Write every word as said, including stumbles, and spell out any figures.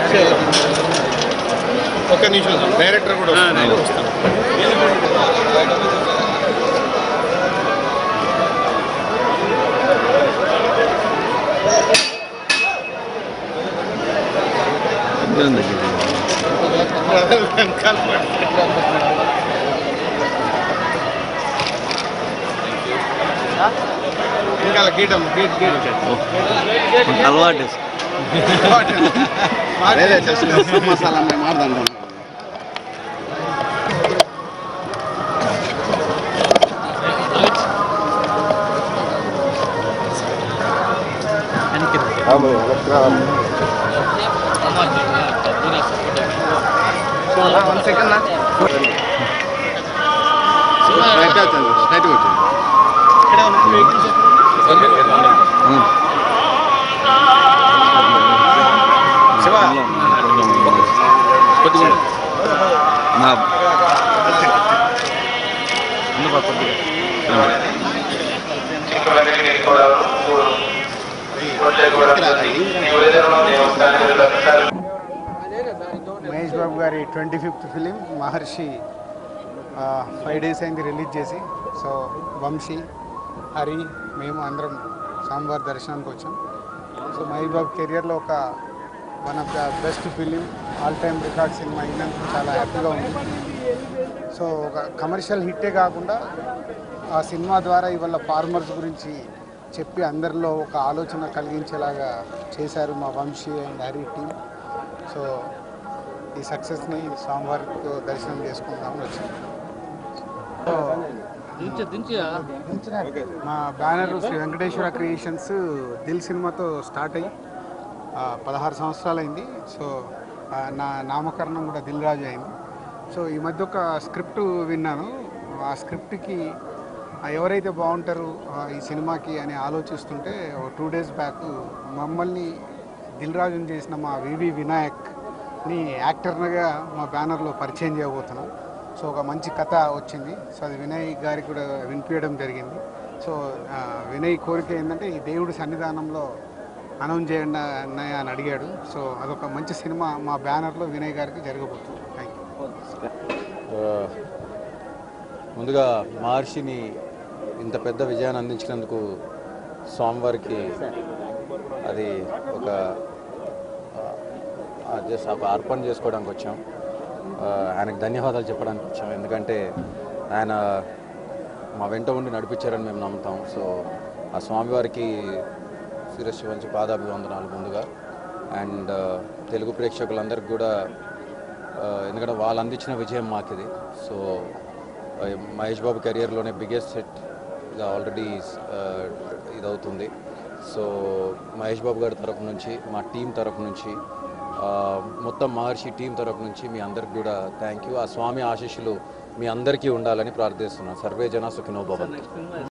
ఒక్క నిమిషం డైరెక్టర్ కూడా వస్తాను. ఇంకా గీటం గీట్ గీట్ అలవాటు మసాలా మేము ఆడదాం. వన్ సెకండ్ నా స్ట్రైట్ వచ్చింది స్ట్రైట్ వచ్చింది శివ మహేష్ బాబు గారి twenty fifth film Maharshi five days అయింది రిలీజ్ చేసి. సో వంశీ, హరి, మేము అందరం స్వామివారి దర్శనానికి వచ్చాం. సో మహేష్ బాబు కెరియర్లో ఒక one of the best film, all time record సినిమా అయినందుకు చాలా హ్యాపీగా ఉంది. సో ఒక కమర్షియల్ హిట్టే కాకుండా ఆ సినిమా ద్వారా ఇవాళ ఫార్మర్స్ గురించి చెప్పి అందరిలో ఒక ఆలోచన కలిగించేలాగా చేశారు మా Vamshi and Hari team. So ఈ సక్సెస్ని స్వామివారితో దర్శనం చేసుకుందామని వచ్చాము. మా బ్యానర్ శ్రీ వెంకటేశ్వర క్రియేషన్స్ దిల్ సినిమాతో స్టార్ట్ అయ్యి పదహారు సంవత్సరాలైంది. సో నా నామకరణం కూడా దిల్ రాజు అయింది. సో ఈ మధ్య ఒక స్క్రిప్ట్ విన్నాను. ఆ స్క్రిప్ట్కి ఎవరైతే బాగుంటారు ఈ సినిమాకి అని ఆలోచిస్తుంటే టూ డేస్ బ్యాక్ మమ్మల్ని దిల్ రాజుని చేసిన మా వివి వినాయక్ని యాక్టర్గా మా బ్యానర్లో పరిచయం చేయబోతున్నాం. సో ఒక మంచి కథ వచ్చింది. సో అది వినయ్ గారికి కూడా వినిపించడం జరిగింది. సో వినయ్ కోరిక ఏంటంటే ఈ దేవుడి సన్నిధానంలో అనౌన్స్ చేయండి అన్నయ్య అని అడిగాడు. సో అదొక మంచి సినిమా మా బ్యానర్లో వినయ్ గారికి జరగబోతుంది. Thank you. ముందుగా మహర్షిని ఇంత పెద్ద విజయాన్ని అందించినందుకు స్వామివారికి అది ఒక జస్ట్ ఒక అర్పణ చేసుకోవడానికి వచ్చాం. ఆయనకు ధన్యవాదాలు చెప్పడానికి వచ్చాం. ఎందుకంటే ఆయన మా వెంట ఉండి నడిపించారని మేము నమ్ముతాం. సో ఆ స్వామివారికి శిరస్సు వంచి పాదాభివందనాలు ముందుగా. అండ్ తెలుగు ప్రేక్షకులందరికీ కూడా, ఎందుకంటే వాళ్ళు అందించిన విజయం మాకు ఇది. సో మహేష్ బాబు కెరియర్లోనే బిగ్గెస్ట్ హిట్ ఇది ఆల్రెడీ ఇది అవుతుంది. సో మహేష్ బాబు గారి తరపు నుంచి, మా టీం తరపు నుంచి, మొత్తం మహర్షి టీం తరపు నుంచి మీ అందరికి కూడా థ్యాంక్ యూ. ఆ స్వామి ఆశీస్సులు మీ అందరికీ ఉండాలని ప్రార్థిస్తున్నాను. సర్వే జన సుఖినో భవంతు.